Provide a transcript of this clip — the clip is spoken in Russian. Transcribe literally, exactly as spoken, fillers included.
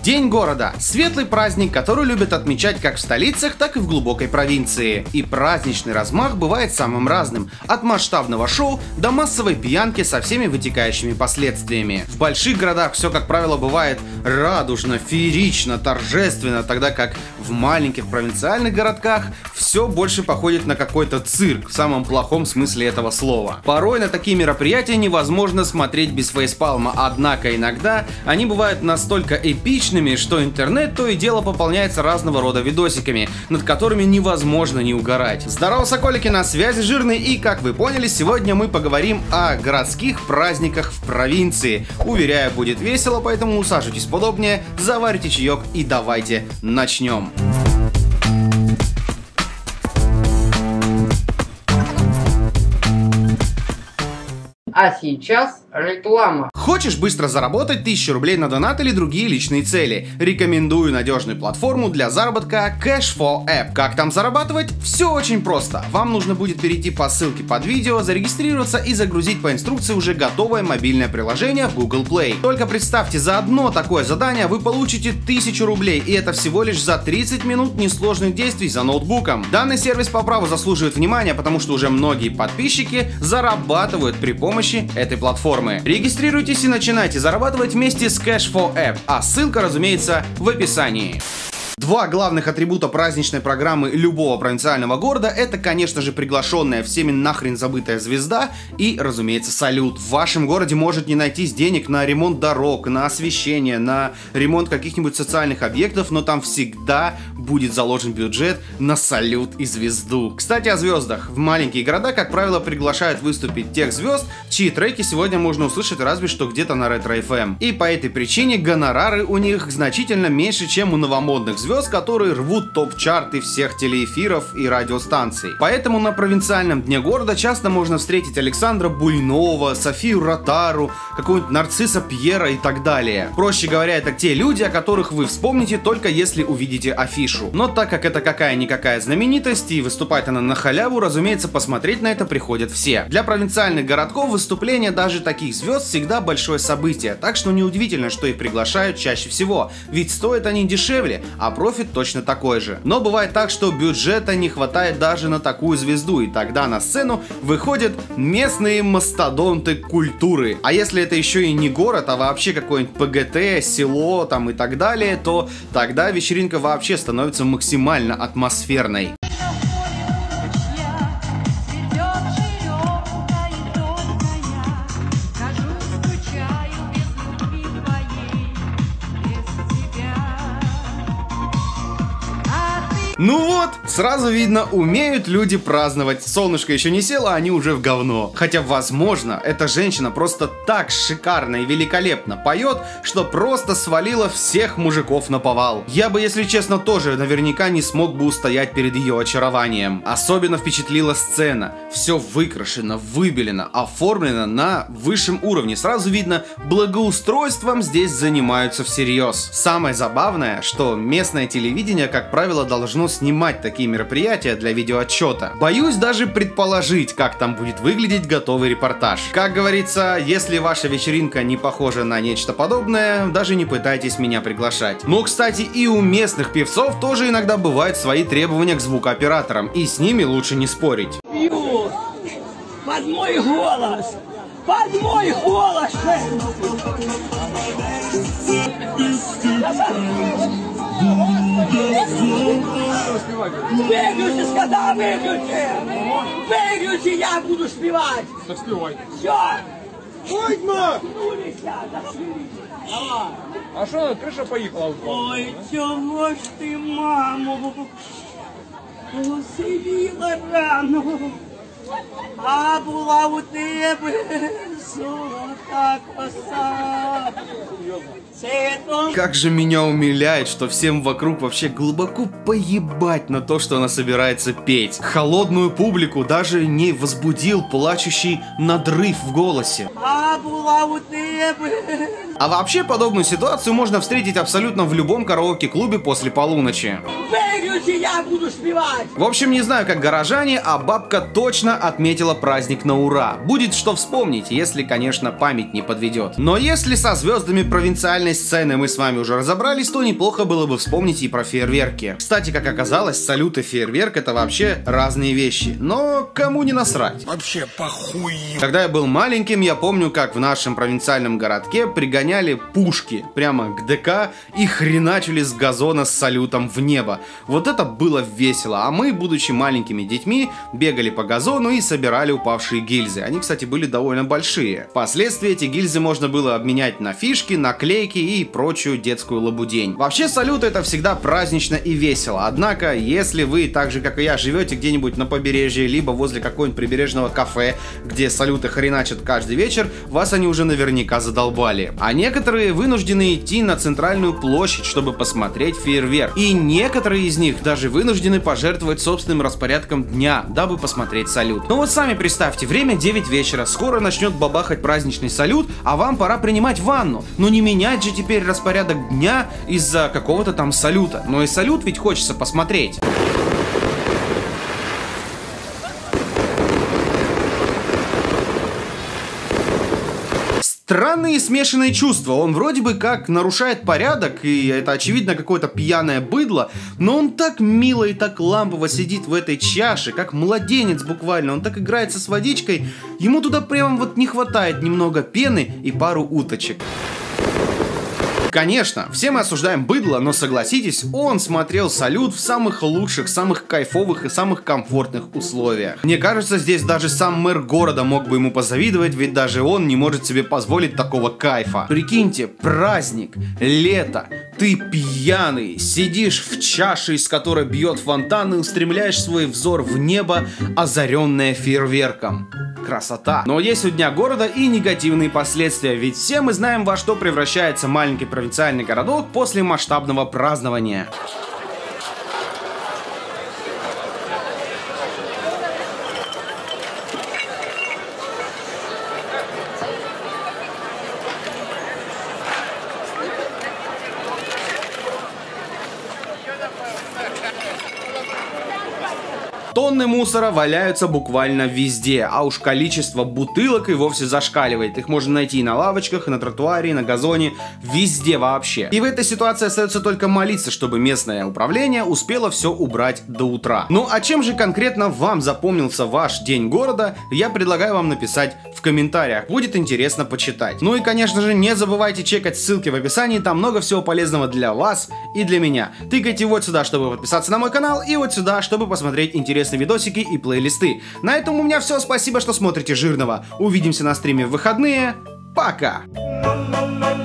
День города – светлый праздник, который любят отмечать как в столицах, так и в глубокой провинции. И праздничный размах бывает самым разным – от масштабного шоу до массовой пьянки со всеми вытекающими последствиями. В больших городах все, как правило, бывает радужно, феерично, торжественно, тогда как в маленьких провинциальных городках все больше походит на какой-то цирк в самом плохом смысле этого слова. Порой на такие мероприятия невозможно смотреть без фейспалма, однако иногда они бывают настолько эпичными, что интернет то и дело пополняется разного рода видосиками, над которыми невозможно не угорать. Здорово, соколики, на связи Жирный, и как вы поняли, сегодня мы поговорим о городских праздниках в провинции. Уверяю, будет весело, поэтому усаживайтесь поудобнее, заварите чаек и давайте начнем. А сейчас реклама. Хочешь быстро заработать тысячу рублей на донат или другие личные цели? Рекомендую надежную платформу для заработка Cash for App. Как там зарабатывать? Все очень просто. Вам нужно будет перейти по ссылке под видео, зарегистрироваться и загрузить по инструкции уже готовое мобильное приложение в Google Play. Только представьте, за одно такое задание вы получите тысячу рублей, и это всего лишь за тридцать минут несложных действий за ноутбуком. Данный сервис по праву заслуживает внимания, потому что уже многие подписчики зарабатывают при помощи этой платформы. Регистрируйтесь и начинайте зарабатывать вместе с Cash for App, а ссылка, разумеется, в описании. Два главных атрибута праздничной программы любого провинциального города — это, конечно же, приглашенная всеми нахрен забытая звезда и, разумеется, салют. В вашем городе может не найтись денег на ремонт дорог, на освещение, на ремонт каких-нибудь социальных объектов, но там всегда будет заложен бюджет на салют и звезду. Кстати, о звездах. В маленькие города, как правило, приглашают выступить тех звезд, чьи треки сегодня можно услышать разве что где-то на Ретро эф эм. И по этой причине гонорары у них значительно меньше, чем у новомодных звезд, звезд, которые рвут топ-чарты всех телеэфиров и радиостанций. Поэтому на провинциальном дне города часто можно встретить Александра Буйнова, Софию Ротару, какого-нибудь Нарцисса Пьера и так далее. Проще говоря, это те люди, о которых вы вспомните только если увидите афишу. Но так как это какая-никакая знаменитость и выступает она на халяву, разумеется, посмотреть на это приходят все. Для провинциальных городков выступление даже таких звезд всегда большое событие, так что неудивительно, что их приглашают чаще всего, ведь стоят они дешевле, а профит точно такой же. Но бывает так, что бюджета не хватает даже на такую звезду, и тогда на сцену выходят местные мастодонты культуры. А если это еще и не город, а вообще какой-нибудь пэ гэ тэ, село там и так далее, то тогда вечеринка вообще становится максимально атмосферной. Ну вот, сразу видно, умеют люди праздновать. Солнышко еще не село, а они уже в говно. Хотя, возможно, эта женщина просто так шикарно и великолепно поет, что просто свалила всех мужиков на повал. Я бы, если честно, тоже наверняка не смог бы устоять перед ее очарованием. Особенно впечатлила сцена. Все выкрашено, выбелено, оформлено на высшем уровне. Сразу видно, благоустройством здесь занимаются всерьез. Самое забавное, что местное телевидение, как правило, должно снимать такие мероприятия для видеоотчета. Боюсь даже предположить, как там будет выглядеть готовый репортаж. Как говорится, если ваша вечеринка не похожа на нечто подобное, даже не пытайтесь меня приглашать. Но, кстати, и у местных певцов тоже иногда бывают свои требования к звукооператорам, и с ними лучше не спорить. Пью под мой голос! Под мой голос! Выключи, сказал, выключи! Выключи, я буду спевать! Так спевай. Все! Будьмо! Давай! А что, крыша поехала? Ой, чего ж ты, маму, усилила рану, а була у тебе золота коса. Как же меня умиляет, что всем вокруг вообще глубоко поебать на то, что она собирается петь. Холодную публику даже не возбудил плачущий надрыв в голосе. А була у тебе. А вообще подобную ситуацию можно встретить абсолютно в любом караоке-клубе после полуночи. Выключи, я буду спевать. В общем, не знаю, как горожане, а бабка точно отметила праздник на ура. Будет что вспомнить, если, конечно, память не подведет. Но если со звездами провинциальной сцены мы с вами уже разобрались, то неплохо было бы вспомнить и про фейерверки. Кстати, как оказалось, салют и фейерверк — это вообще разные вещи. Но кому не насрать? Вообще похуй. Когда я был маленьким, я помню, как в нашем провинциальном городке пригоняли пушки прямо к ДК и хреначили с газона с салютом в небо. Вот это было весело, а мы, будучи маленькими детьми, бегали по газону и собирали упавшие гильзы. Они, кстати, были довольно большие. Впоследствии эти гильзы можно было обменять на фишки, наклейки и прочую детскую лабудень. Вообще, салют — это всегда празднично и весело. Однако, если вы, так же как и я, живете где-нибудь на побережье, либо возле какого-нибудь прибережного кафе, где салюты хреначат каждый вечер, вас они уже наверняка задолбали. А некоторые вынуждены идти на центральную площадь, чтобы посмотреть фейерверк. И некоторые из них даже вынуждены пожертвовать собственным распорядком дня, дабы посмотреть салют. Ну вот сами представьте, время девять вечера, скоро начнет бабахать праздничный салют, а вам пора принимать ванну. Ну не менять же теперь распорядок дня из-за какого-то там салюта. Но и салют ведь хочется посмотреть. Странные смешанные чувства. Он вроде бы как нарушает порядок, и это очевидно какое-то пьяное быдло, но он так мило и так лампово сидит в этой чаше, как младенец буквально. Он так играется с водичкой, ему туда прям вот не хватает немного пены и пару уточек. Конечно, все мы осуждаем быдло, но согласитесь, он смотрел салют в самых лучших, самых кайфовых и самых комфортных условиях. Мне кажется, здесь даже сам мэр города мог бы ему позавидовать, ведь даже он не может себе позволить такого кайфа. Прикиньте, праздник, лето, ты пьяный, сидишь в чаше, из которой бьет фонтан, и устремляешь свой взор в небо, озаренное фейерверком. Красота. Но есть у Дня города и негативные последствия, ведь все мы знаем, во что превращается маленький провинциальный городок после масштабного празднования. Тонны мусора валяются буквально везде, а уж количество бутылок и вовсе зашкаливает. Их можно найти и на лавочках, и на тротуаре, и на газоне, везде вообще. И в этой ситуации остается только молиться, чтобы местное управление успело все убрать до утра. Ну а чем же конкретно вам запомнился ваш день города, я предлагаю вам написать в комментариях. Будет интересно почитать. Ну и конечно же не забывайте чекать ссылки в описании, там много всего полезного для вас и для меня. Тыкайте вот сюда, чтобы подписаться на мой канал, и вот сюда, чтобы посмотреть интересные видосики и плейлисты. На этом у меня все. Спасибо, что смотрите Жирного. Увидимся на стриме в выходные. Пока!